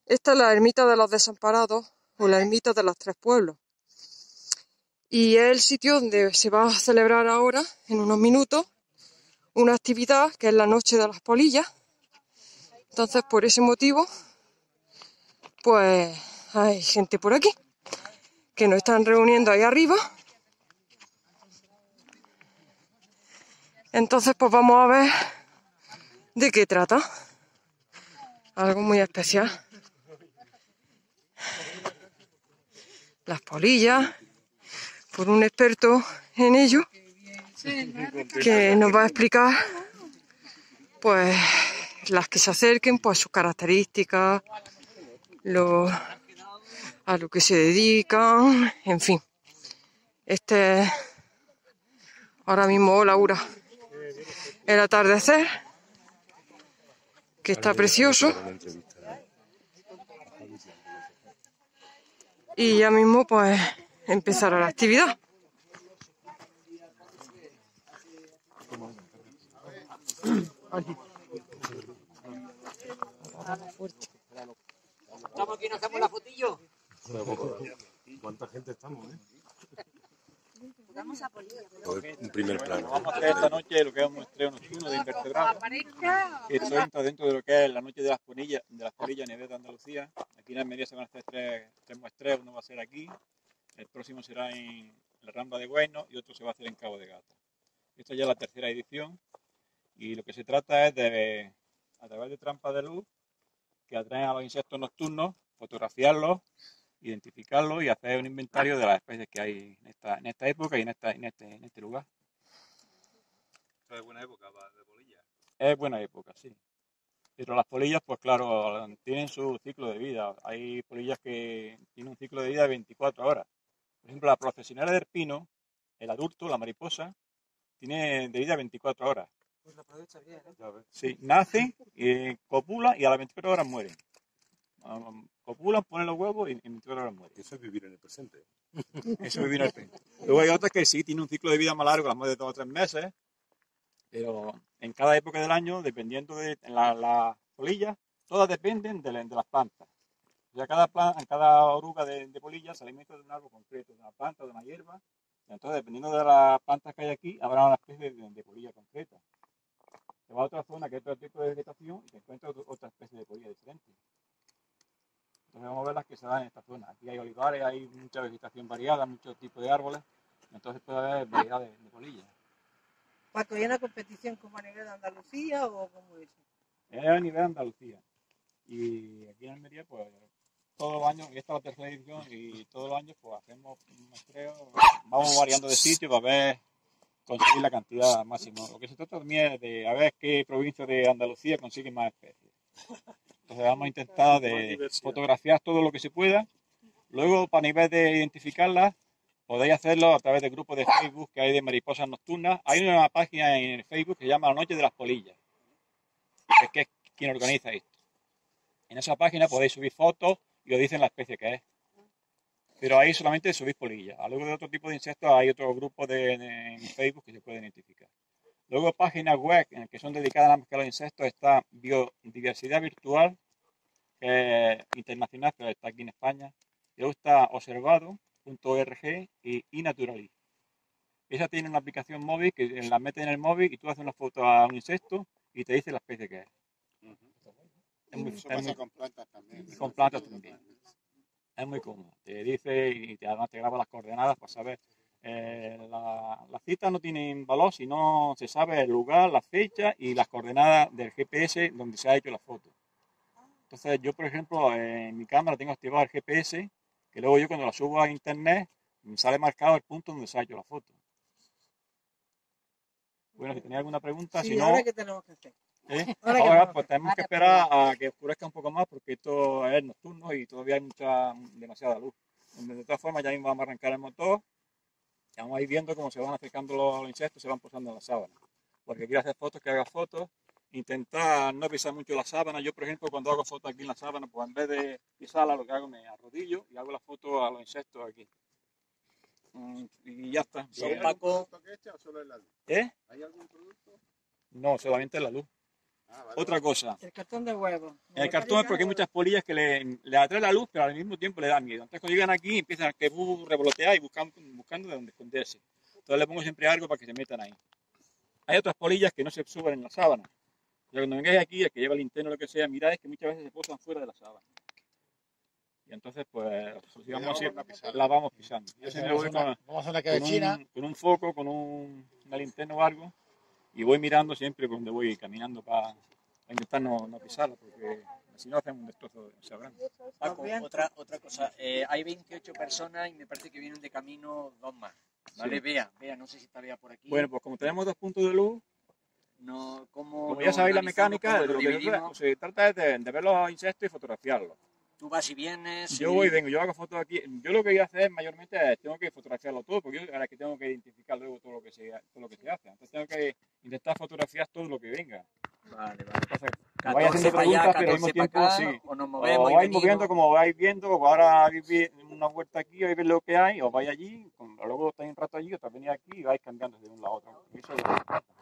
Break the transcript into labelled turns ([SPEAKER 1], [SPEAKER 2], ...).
[SPEAKER 1] Esta es la ermita de los desamparados o la ermita de los tres pueblos. Y es el sitio donde se va a celebrar ahora, en unos minutos, una actividad que es la Noche de las Polillas. Entonces, por ese motivo, pues hay gente por aquí que nos están reuniendo ahí arriba. Entonces, pues vamos a ver de qué trata. Algo muy especial. Las polillas, por un experto en ello, que nos va a explicar, pues, las que se acerquen, pues sus características, a lo que se dedican, en fin. Este es ahora mismo, Laura, el atardecer, que está precioso. Y ya mismo, pues, empezará la actividad.
[SPEAKER 2] ¿Estamos aquí y nos hacemos la fotillo?
[SPEAKER 3] ¿Cuánta gente estamos,
[SPEAKER 4] Vamos a Polilla.
[SPEAKER 3] Un primer plano.
[SPEAKER 5] Vamos a hacer esta noche lo que es un muestreo nocturno de invertebrados. Esto entra dentro de lo que es la noche de las polillas a nivel de Andalucía. Aquí en Almería se van a hacer tres muestreos. Uno va a ser aquí, el próximo será en la Rambla de Guayno y otro se va a hacer en Cabo de Gata. Esta ya es la tercera edición y lo que se trata es de, a través de trampas de luz que atraen a los insectos nocturnos, fotografiarlos, identificarlos y hacer un inventario de las especies que hay en esta época y en este lugar.
[SPEAKER 3] ¿Esto es buena época de polillas?
[SPEAKER 5] Es buena época, sí. Pero las polillas, pues claro, tienen su ciclo de vida. Hay polillas que tienen un ciclo de vida de 24 horas. Por ejemplo, la profesional del pino, el adulto, la mariposa, tiene de vida 24 horas.
[SPEAKER 2] Pues lo aprovecha bien, ¿eh?
[SPEAKER 5] Sí, nacen, copulan y a las 24 horas mueren. Copulan, ponen los huevos y en 24 horas mueren.
[SPEAKER 3] Eso es vivir en el presente.
[SPEAKER 5] Eso es vivir en el presente. Luego hay otras que sí tienen un ciclo de vida más largo, las más de 2 o 3 meses, pero en cada época del año, dependiendo de las polillas, todas dependen de las plantas. O sea, cada oruga de polillas se alimenta de un árbol concreto, de una planta, de una hierba. Entonces, dependiendo de las plantas que hay aquí, habrá una especie de polilla concreta. Te vas a otra zona que es otro tipo de vegetación y te encuentras otra especie de polilla diferente. Entonces vamos a ver las que se dan en esta zona. Aquí hay olivares, hay mucha vegetación variada, muchos tipos de árboles. Entonces puede haber variedad de polillas.
[SPEAKER 2] Paco, ¿hay una competición como a nivel de Andalucía o cómo es?
[SPEAKER 5] Es a nivel de Andalucía. Y aquí en Almería, pues todos los años, y esta es la tercera edición, y todos los años pues hacemos un muestreo, vamos variando de sitio para ver, conseguir la cantidad máxima. Lo que se trata también es de a ver qué provincia de Andalucía consigue más especies. Entonces vamos a intentar de fotografiar todo lo que se pueda. Luego, para nivel de identificarlas, podéis hacerlo a través de grupos de Facebook que hay de mariposas nocturnas. Hay una página en Facebook que se llama La Noche de las Polillas, que es quien organiza esto. En esa página podéis subir fotos y os dicen la especie que es. Pero ahí solamente subís polillas. Luego de otro tipo de insectos hay otros grupos en Facebook que se pueden identificar. Luego páginas web que son dedicadas a los insectos está Biodiversidad Virtual, que es internacional, pero está aquí en España. Luego está Observado.org y iNaturalist. Esa tiene una aplicación móvil que la metes en el móvil y tú haces una foto a un insecto y te dice la especie que es.
[SPEAKER 3] Eso pasa con plantas también.
[SPEAKER 5] Con plantas también. Es muy cómodo. Te dice y además te graba las coordenadas para saber. Las citas no tienen valor si no se sabe el lugar, la fecha y las coordenadas del GPS donde se ha hecho la foto. Entonces yo, por ejemplo, en mi cámara tengo activado el GPS, que luego yo cuando la subo a internet me sale marcado el punto donde se ha hecho la foto. Bueno, si tenéis alguna pregunta,
[SPEAKER 2] Sí,
[SPEAKER 5] si no...
[SPEAKER 2] ¿ahora qué tenemos que hacer?
[SPEAKER 5] Ahora pues tenemos que esperar a que oscurezca un poco más porque esto es nocturno y todavía hay demasiada luz. De todas formas ya mismo vamos a arrancar el motor y vamos a ir viendo cómo se van acercando los insectos, se van posando en la sábana. Porque quiero hacer fotos, que haga fotos, intentar no pisar mucho la sábana. Yo, por ejemplo, cuando hago fotos aquí en la sábana, pues en vez de pisarla, lo que hago me arrodillo y hago la foto a los insectos aquí. Y ya está.
[SPEAKER 3] ¿Hay algún producto que eche o solo es la luz?
[SPEAKER 5] ¿Eh?
[SPEAKER 3] ¿Hay algún producto?
[SPEAKER 5] No, solamente la luz. Otra cosa,
[SPEAKER 2] El cartón de huevo.
[SPEAKER 5] el cartón es porque hay muchas polillas que le atrae la luz, pero al mismo tiempo le da miedo. Entonces cuando llegan aquí empiezan a que revolotear y buscando de dónde esconderse. Entonces le pongo siempre algo para que se metan ahí. Hay otras polillas que no se suben en la sábana. O sea, cuando vengáis aquí, el que lleva linterna o lo que sea, miráis que muchas veces se posan fuera de la sábana. Y entonces, pues, digamos así, las vamos pisando. Yo siempre voy con un foco, con una linterna o algo, y voy mirando siempre donde voy caminando para intentar no pisarla, porque si no hacemos un destrozo demasiado grande.
[SPEAKER 4] Paco, otra cosa. Hay 28 personas y me parece que vienen de camino 2 más. ¿Vale?
[SPEAKER 5] Sí.
[SPEAKER 4] Bea, no sé si está Bea por aquí.
[SPEAKER 5] Bueno, pues como tenemos 2 puntos de luz,
[SPEAKER 4] No,
[SPEAKER 5] como ya sabéis la mecánica,
[SPEAKER 4] ¿cómo lo dividimos?
[SPEAKER 5] se trata es de ver los insectos y fotografiarlos.
[SPEAKER 4] Tú vas y vienes.
[SPEAKER 5] Yo voy y vengo, yo hago fotos aquí. Yo lo que voy a hacer mayormente es tengo que fotografiarlo todo, porque yo ahora que tengo que identificar luego todo lo que se hace. Entonces tengo que intentar fotografiar todo lo que venga.
[SPEAKER 4] Vale.
[SPEAKER 5] Entonces, me vais
[SPEAKER 4] 14
[SPEAKER 5] haciendo
[SPEAKER 4] para allá,
[SPEAKER 5] preguntas, pero al mismo
[SPEAKER 4] 14
[SPEAKER 5] tiempo
[SPEAKER 4] para acá,
[SPEAKER 5] sí.
[SPEAKER 4] o nos
[SPEAKER 5] O
[SPEAKER 4] movemos y
[SPEAKER 5] vais moviendo
[SPEAKER 4] venimos.
[SPEAKER 5] como vais viendo, o ahora habéis una vuelta aquí, vais ver lo que hay, o vais allí, luego estáis un rato allí, otra venís aquí y vais cambiando de un lado a otro. Eso es lo que pasa.